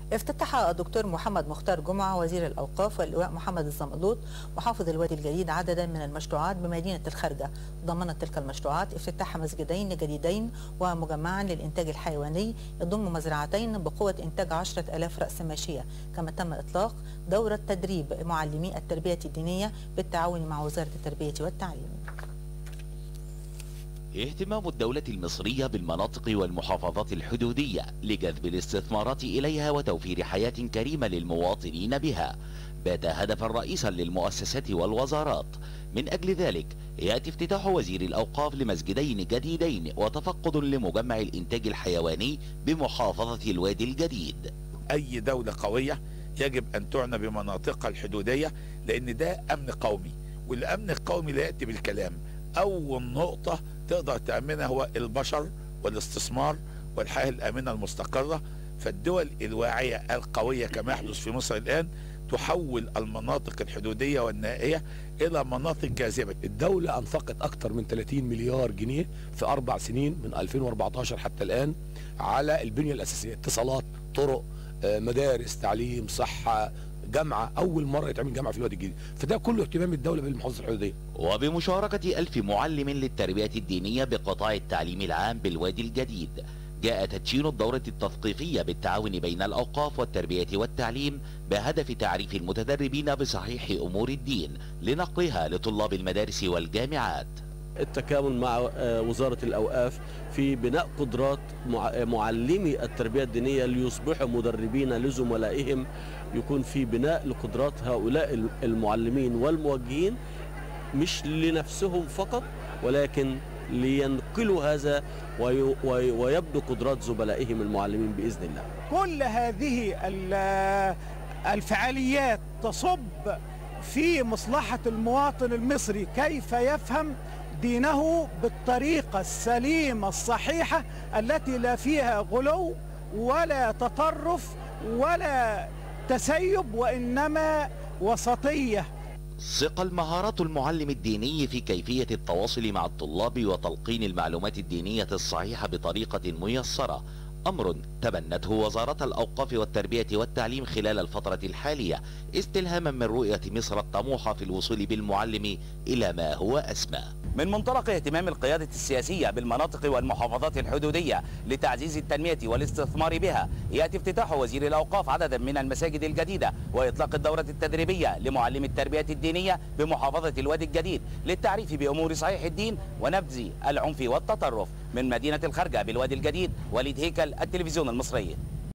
افتتح الدكتور محمد مختار جمعة وزير الأوقاف واللواء محمد الزملوط محافظ الوادي الجديد عددا من المشروعات بمدينة الخارجة. ضمنت تلك المشروعات افتتاح مسجدين جديدين ومجمعا للإنتاج الحيواني يضم مزرعتين بقوة إنتاج 10,000 رأس ماشية. كما تم إطلاق دورة تدريب معلمي التربية الدينية بالتعاون مع وزارة التربية والتعليم. اهتمام الدولة المصرية بالمناطق والمحافظات الحدودية لجذب الاستثمارات إليها وتوفير حياة كريمة للمواطنين بها بات هدفا رئيسا للمؤسسات والوزارات. من أجل ذلك يأتي افتتاح وزير الأوقاف لمسجدين جديدين وتفقد لمجمع الإنتاج الحيواني بمحافظة الوادي الجديد. أي دولة قوية يجب أن تعنى بمناطقها الحدودية، لأن ده أمن قومي، والأمن القومي لا يأتي بالكلام. أول نقطة تقدر تأمنها هو البشر والاستثمار والحياة الآمنة المستقرة. فالدول الواعية القوية كما يحدث في مصر الآن تحول المناطق الحدودية والنائية إلى مناطق جاذبة. الدولة أنفقت أكثر من 30 مليار جنيه في 4 سنين من 2014 حتى الآن على البنية الأساسية، اتصالات، طرق، مدارس، تعليم، صحة، جامعة. أول مرة يتعمل جامعة في الوادي الجديد، فده كله اهتمام الدولة بالمحافظة الحدودية. وبمشاركة 1000 معلم للتربية الدينية بقطاع التعليم العام بالوادي الجديد، جاء تدشين الدورة التثقيفية بالتعاون بين الأوقاف والتربية والتعليم بهدف تعريف المتدربين بصحيح أمور الدين لنقلها لطلاب المدارس والجامعات. التكامل مع وزارة الأوقاف في بناء قدرات معلمي التربية الدينية ليصبحوا مدربين لزملائهم، يكون في بناء لقدرات هؤلاء المعلمين والموجهين مش لنفسهم فقط، ولكن لينقلوا هذا ويبدو قدرات زملائهم المعلمين بإذن الله. كل هذه الفعاليات تصب في مصلحة المواطن المصري، كيف يفهم دينه بالطريقة السليمة الصحيحة التي لا فيها غلو ولا تطرف ولا تسيب، وإنما وسطية. ثقل مهارات المعلم الديني في كيفية التواصل مع الطلاب وتلقين المعلومات الدينية الصحيحة بطريقة ميسرة، أمر تبنته وزارة الأوقاف والتربية والتعليم خلال الفترة الحالية استلهاما من رؤية مصر الطموحة في الوصول بالمعلم إلى ما هو أسمى. من منطلق اهتمام القيادة السياسية بالمناطق والمحافظات الحدودية لتعزيز التنمية والاستثمار بها، يأتي افتتاح وزير الأوقاف عددا من المساجد الجديدة وإطلاق الدورة التدريبية لمعلم التربية الدينية بمحافظة الوادي الجديد للتعريف بأمور صحيح الدين ونبذ العنف والتطرف. من مدينة الخارجة بالوادي الجديد، وليد هيكل، التلفزيون المصري.